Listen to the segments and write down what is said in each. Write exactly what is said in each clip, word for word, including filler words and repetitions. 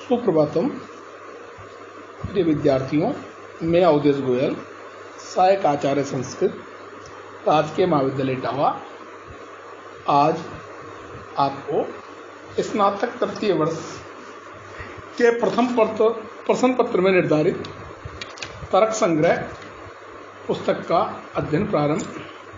सुप्रभातम प्रिय विद्यार्थियों, मैं अवधेश गोयल, सहायक आचार्य संस्कृत, राजकीय महाविद्यालय इटावा। आज आपको स्नातक तृतीय वर्ष के प्रथम प्रश्न पत्र में निर्धारित तर्क संग्रह पुस्तक का अध्ययन प्रारंभ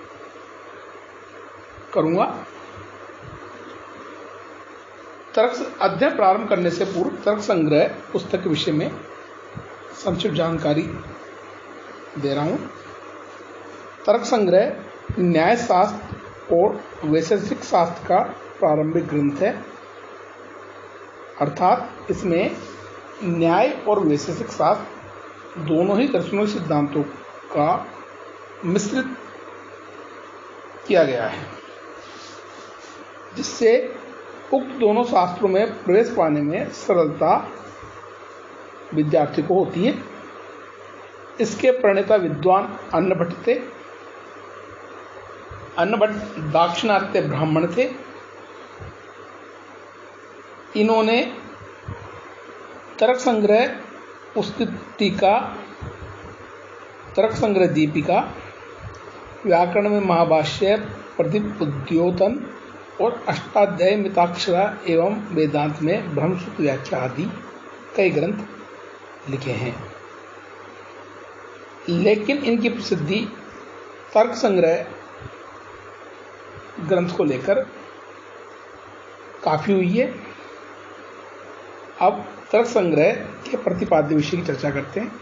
करूंगा। तर्क अध्ययन प्रारंभ करने से पूर्व तर्क संग्रह पुस्तक के विषय में संक्षिप्त जानकारी दे रहा हूं। तर्क संग्रह न्याय शास्त्र और वैशेषिक शास्त्र का प्रारंभिक ग्रंथ है, अर्थात इसमें न्याय और वैशेषिक शास्त्र दोनों ही दर्शनों सिद्धांतों का मिश्रित किया गया है, जिससे उक्त दोनों शास्त्रों में प्रवेश पाने में सरलता विद्यार्थी को होती है। इसके प्रणेता विद्वान अन्नभट्ट थे। अन्नभट्ट दाक्षिणात्य ब्राह्मण थे। इन्होंने तर्क संग्रह पुस्तिका, तर्क संग्रह दीपिका, व्याकरण में महाभाष्य, प्रदीप उद्योतन और अष्टाध्यायी मिताक्षरा एवं वेदांत में ब्रह्मसूत्र व्याख्या आदि कई ग्रंथ लिखे हैं। लेकिन इनकी प्रसिद्धि तर्क संग्रह ग्रंथ को लेकर काफी हुई है। अब तर्क संग्रह के प्रतिपाद्य विषय की चर्चा करते हैं।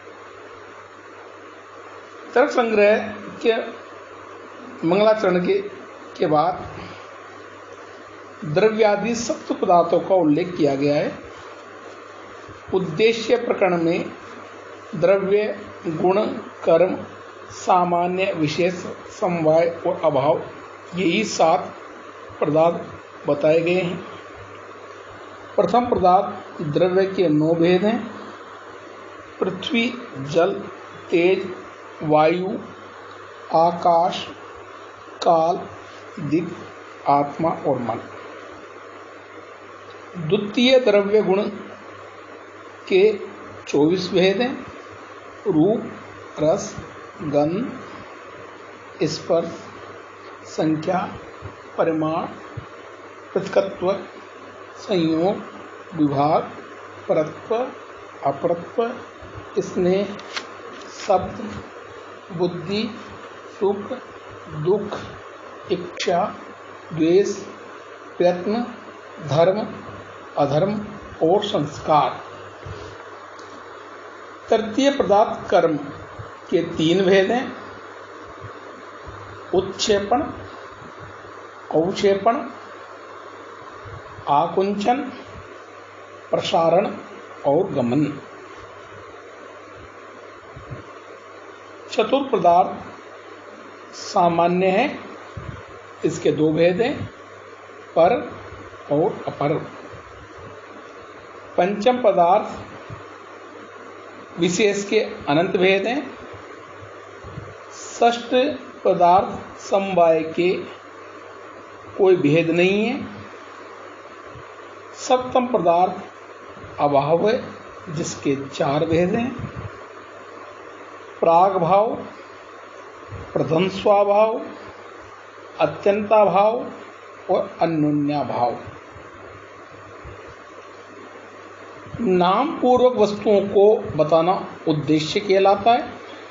तर्क संग्रह के मंगलाचरण के, के बाद द्रव्यादि सप्त पदार्थों का उल्लेख किया गया है। उद्देश्य प्रकरण में द्रव्य, गुण, कर्म, सामान्य, विशेष, समवाय और अभाव, यही सात पदार्थ बताए गए हैं। प्रथम पदार्थ द्रव्य के नौ भेद हैं: पृथ्वी, जल, तेज, वायु, आकाश, काल, दिक्, आत्मा और मन। द्वितीय द्रव्य गुण के चौबीस भेद हैं: रूप, रस, गंध, स्पर्श, संख्या, परिमाण, पृथकत्व, संयोग, विभाग, परत्व, अपरत्व, स्नेह, शब्द, बुद्धि, सुख, दुख, इच्छा, द्वेष, प्रयत्न, धर्म, अधर्म और संस्कार। तृतीय पदार्थ कर्म के तीन भेद हैं: उत्क्षेपण, अवक्षेपण, आकुंचन, प्रसारण और गमन। चतुर्थ पदार्थ सामान्य है। इसके दो भेद हैं: पर और अपर। पंचम पदार्थ विशेष के अनंत भेद हैं। षष्ठ पदार्थ समवाय के कोई भेद नहीं है। सप्तम पदार्थ अभाव है, जिसके चार भेद हैं: प्राग भाव, प्रथम स्वाभाव, अत्यंता भाव और अन्योन्या भाव। नाम पूर्वक वस्तुओं को बताना उद्देश्य कहलाता है।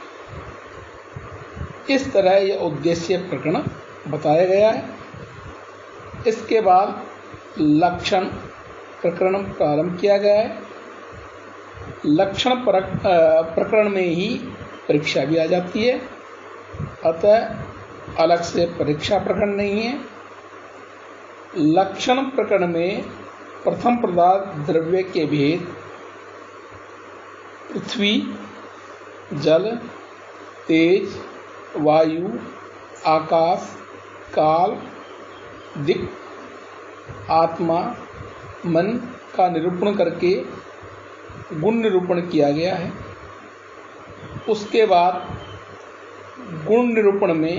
इस तरह यह उद्देश्य प्रकरण बताया गया है। इसके बाद लक्षण प्रकरण प्रारंभ किया गया है। लक्षण प्रकरण में ही परीक्षा भी आ जाती है, अतः अलग से परीक्षा प्रकरण नहीं है। लक्षण प्रकरण में प्रथम पदार्थ द्रव्य के भेद पृथ्वी, जल, तेज, वायु, आकाश, काल, दिक्, आत्मा, मन का निरूपण करके गुण निरूपण किया गया है। उसके बाद गुण निरूपण में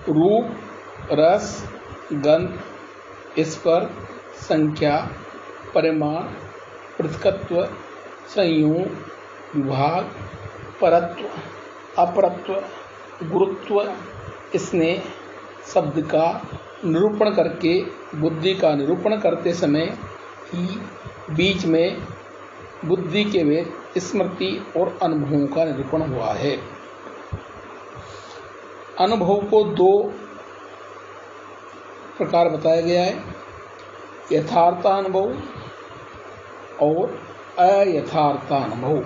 रूप, रस, गंध, स्पर्श, संख्या, परिमाण, पृथकत्व, संयोग, विभाग, परत्व, अपरत्व, गुरुत्व, इसने शब्द का निरूपण करके बुद्धि का निरूपण करते समय ही बीच में बुद्धि के वेद, स्मृति और अनुभवों का निरूपण हुआ है। अनुभव को दो प्रकार बताया गया है, यथार्थानुभव और अयथार्थानुभव।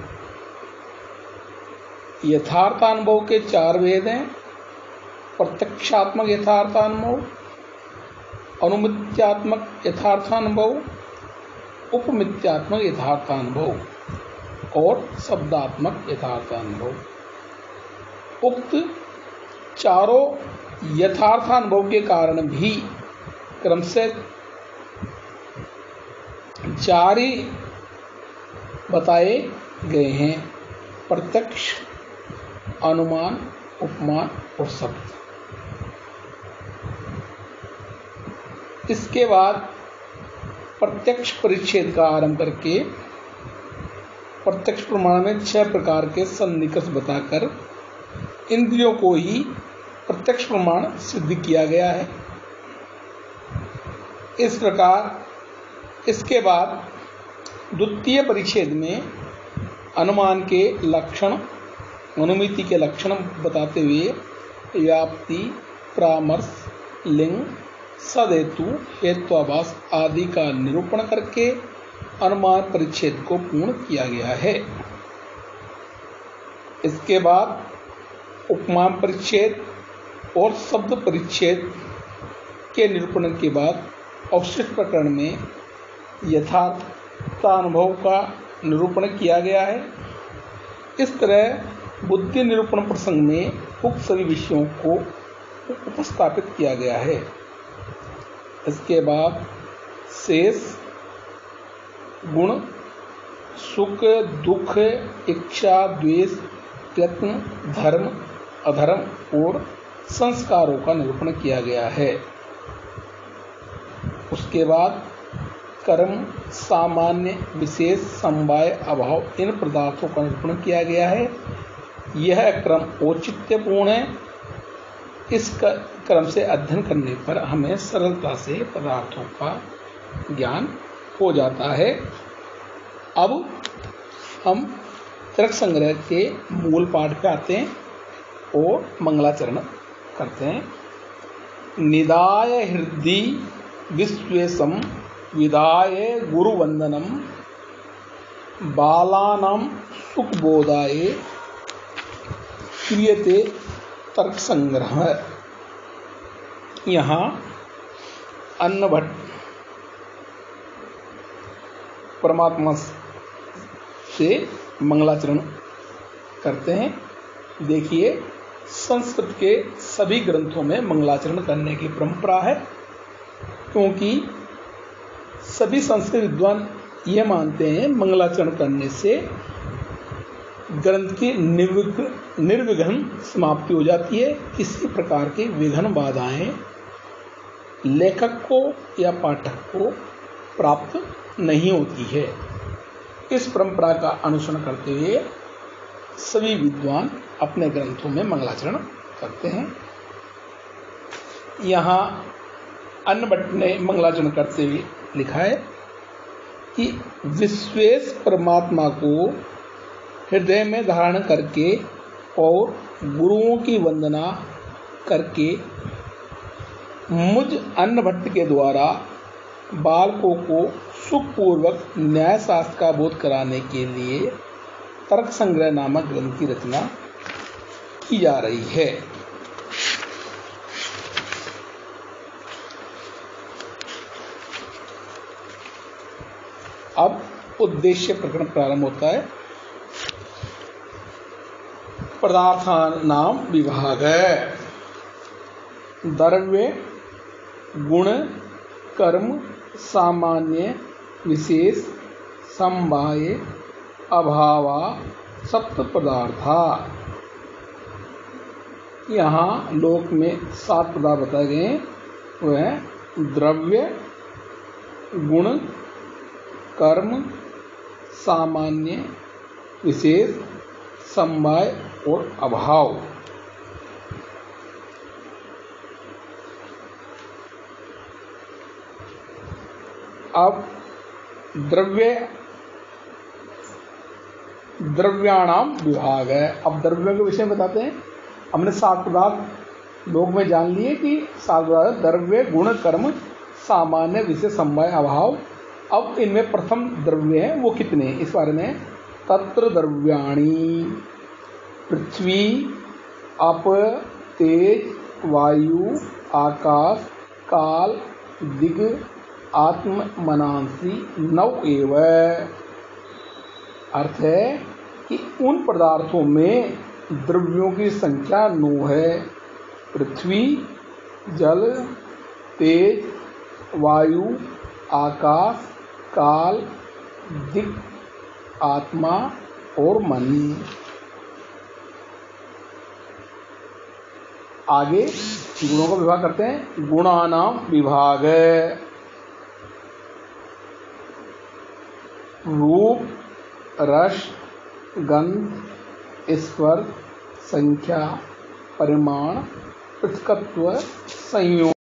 यथार्थानुभव के चार भेद हैं, प्रत्यक्षात्मक यथार्थानुभव, अनुमित्यात्मक यथार्थानुभव, उपमित्यात्मक यथार्थानुभव और शब्दात्मक यथार्थानुभव। उक्त चारों यथार्थानुभव के कारण भी क्रमशः चार ही बताए गए हैं, प्रत्यक्ष, अनुमान, उपमान और शब्द। इसके बाद प्रत्यक्ष परिच्छेद का आरंभ करके प्रत्यक्ष प्रमाण में छह प्रकार के सन्निकष बताकर इंद्रियों को ही प्रत्यक्ष प्रमाण सिद्ध किया गया है। इस प्रकार इसके बाद द्वितीय परिच्छेद में अनुमान के लक्षण, अनुमिति के लक्षण बताते हुए व्याप्ति, परामर्श, लिंग, सदहेतु, हेत्वाभास आदि का निरूपण करके अनुमान परिच्छेद को पूर्ण किया गया है। इसके बाद उपमान परिच्छेद और शब्द परिच्छेद के निरूपण के बाद अवशिष्ट प्रकरण में यथार्थानुभव का निरूपण किया गया है। इस तरह बुद्धि निरूपण प्रसंग में उक्त सभी विषयों को उपस्थापित किया गया है। इसके बाद शेष गुण, सुख, दुख, इच्छा, द्वेष, प्रयत्न, धर्म, अधर्म और संस्कारों का निरूपण किया गया है। उसके बाद कर्म, सामान्य, विशेष, समवाय, अभाव, इन पदार्थों का निरूपण किया गया है। यह क्रम औचित्यपूर्ण है। इस क्रम से अध्ययन करने पर हमें सरलता से पदार्थों का ज्ञान हो जाता है। अब हम तर्क संग्रह के मूल पाठ पे आते हैं और मंगलाचरण करते हैं। निदाय हृदि विश्वेशम विदाय गुरुवंदनम बालानां सुखबोधाय क्रियते तर्क संग्रह। यहाँ अन्नभट्ट परमात्मा से मंगलाचरण करते हैं। देखिए, संस्कृत के सभी ग्रंथों में मंगलाचरण करने की परंपरा है, क्योंकि सभी संस्कृत विद्वान यह मानते हैं मंगलाचरण करने से ग्रंथ की निर्विघ्न समाप्ति हो जाती है। किसी प्रकार की विघ्न बाधाएं लेखक को या पाठक को प्राप्त नहीं होती है। इस परंपरा का अनुसरण करते हुए सभी विद्वान अपने ग्रंथों में मंगलाचरण करते हैं। यहाँ अन्नभट्ट ने मंगलाचरण करते हुए लिखा है कि विश्वेश परमात्मा को हृदय में धारण करके और गुरुओं की वंदना करके मुझ अन्नभट्ट के द्वारा बालकों को सुखपूर्वक न्याय शास्त्र का बोध कराने के लिए तर्क संग्रह नामक ग्रंथ की रचना की जा रही है। अब उद्देश्य प्रकरण प्रारंभ होता है। पदार्थानां विभाग, द्रव्य, गुण, कर्म, सामान्य, विशेष, समवाय, अभावा, सप्त पदार्था। यहाँ लोक में सात पदार्थ बताए गए हैं। वह है द्रव्य, गुण, कर्म, सामान्य, विशेष, समवाय और अभाव। अब द्रव्य द्रव्याणाम विभाग है। अब द्रव्यों के विषय में बताते हैं। हमने सात पदार्थ लोक में जान लिए कि सात पदार्थ द्रव्य, गुण, कर्म, सामान्य, विशेष, समवाय, अभाव। अब इनमें प्रथम द्रव्य है वो कितने, इस बारे में। तत्र द्रव्याणि पृथ्वी, अप, तेज, वायु, आकाश, काल, दिग, आत्म, मनांसी, नव एव। अर्थ है कि उन पदार्थों में द्रव्यों की संख्या नौ है। पृथ्वी, जल, तेज, वायु, आकाश, काल, दिक्, आत्मा और मन। आगे गुणों का विभाग करते हैं। गुणानाम विभाग है। रूप, रस, गंध, स्पर्श, संख्या, परिमाण, पृथकत्व, संयोग।